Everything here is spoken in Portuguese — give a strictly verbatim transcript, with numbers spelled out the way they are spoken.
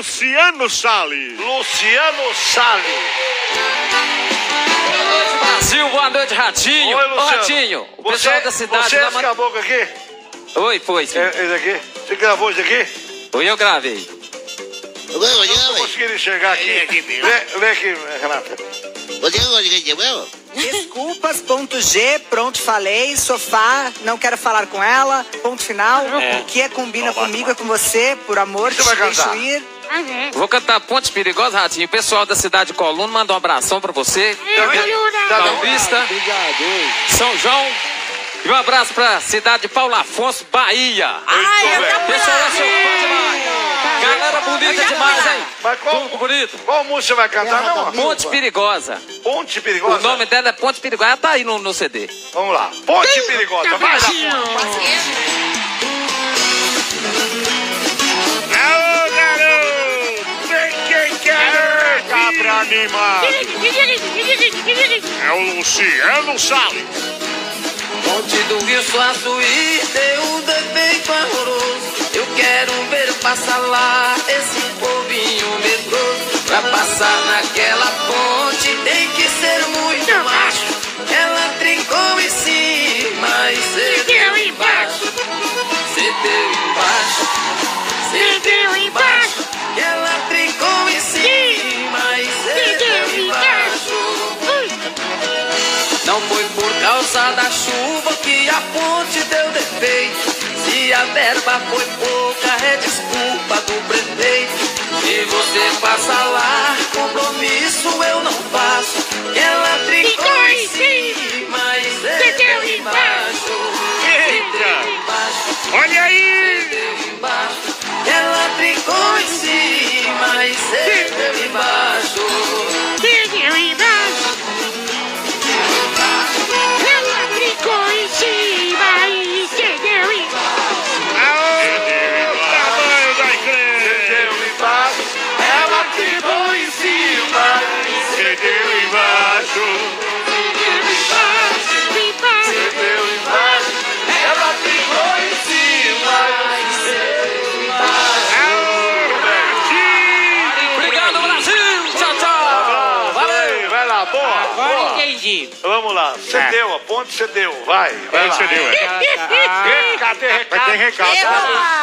Luciano Salles. Luciano Salles. Boa noite, Brasil. Boa noite, Ratinho. Oi, Luciano. Ô, Ratinho, o você, pessoal da cidade... Você é lá esse manda- caboclo aqui? Oi, foi, sim. É, esse aqui? Você gravou isso aqui? Oi, eu gravei. Eu não tô conseguindo enxergar aqui. Lê, lê aqui, Renata. Desculpas, ponto G, pronto, falei, sofá, não quero falar com ela, ponto final. É. O que é combina comigo é com você, por amor, Você vai te deixo cantar? ir. Vou cantar Pontes Perigosas, Ratinho. O pessoal da cidade de Coluna manda um abração pra você. Paulista, São João. E um abraço pra cidade de Paulo Afonso, Bahia. Ai, eu tô Pessoal, é seu fã demais. Galera bonita demais, hein? Mas qual, Tudo bonito. qual música você vai cantar, não? Ponte Perigosa. Ponte Perigosa? O nome dela é Ponte Perigosa. Ela tá aí no, no C D. Vamos lá. Ponte Perigosa. Vai lá. Alô, garoto. Vem quem quer. Cabra animado. É o Luciano Salles. Ponte do Rio Suaçuí deu um defeito horroroso. Eu quero ver passar lá esse povinho medroso. Pra passar naquela ponte tem que ser muito macho. Ela trincou em cima e cedeu embaixo. Cedeu embaixo. Cedeu embaixo. Ela trincou em cima e cedeu embaixo. Não foi por causa da chuva que a ponte deu defeito. Se a verba foi pouca, é desculpa do prefeito. Se você passa lá, compromisso eu não faço. Ela trincou em cima e cedeu embaixo. Cedeu embaixo. Olha aí. Cedeu embaixo. Ela trincou em cima e cedeu embaixo. Cedeu embaixo. Ela ficou em cima e cedeu embaixo. Aô, tamanho da igreja. Cedeu embaixo. Ela trincou em cima. Cedeu embaixo. Cedeu embaixo. Cedeu embaixo. Ela trincou em cima. Cedeu embaixo. Aô, Brasil. Obrigado, Brasil. Tchau, tchau. Valeu. Vai lá, boa. Agora boa. entendi. Vamos lá. Cedeu, a ponte cedeu. Vai. Vai lá. Cedeu, é. Recado, tem recado. Vai ter recado. Eba!